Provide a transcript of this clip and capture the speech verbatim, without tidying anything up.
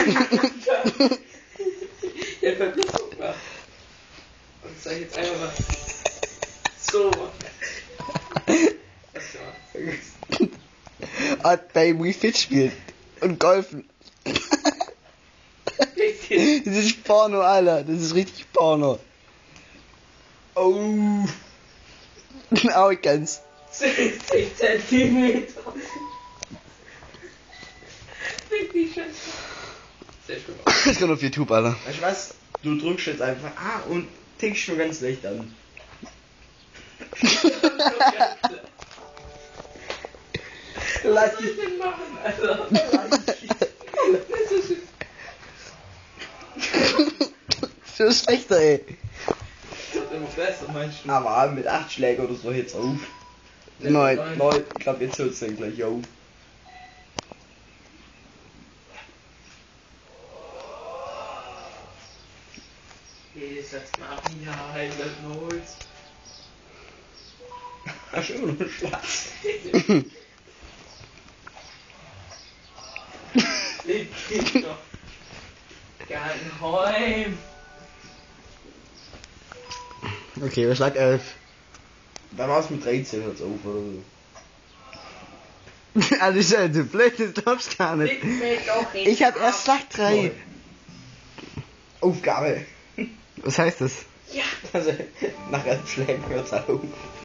Ja, vergiss doch mal. Und sag ich jetzt einfach mal so. Hat bei Wii Fit spielt und golfen. Das ist Porno, Alter. Das ist richtig Porno. Oh. Auch ganz. sechzig Zentimeter. Richtig schön. Sehr schön. Das kommt auf YouTube, Alter. Weißt du was? Du drückst jetzt einfach A und tickst nur ganz leicht an. Was soll ich denn machen, Alter? So ist schlechter, ey. Das wird immer besser, meinst du? Aber mit acht Schlägen oder so jetzt auf. Neun. Neun. Ich glaube, jetzt hört es dann gleich auf. Nee, sag's mal, ja, halt, das Holz. Hast du immer noch einen Schlaf? Leg dich doch. Gehalten, heim. Okay, wir schlag elf. Dann war es mit dreizehn hört's auf oder so. Also ich halt so blöd, das glaubst du gar nicht. Leg mich doch nicht Ich hab erst Schlag drei. Aufgabe. Was heißt das? Ja. Also, nach elf Schlägen hört's auf.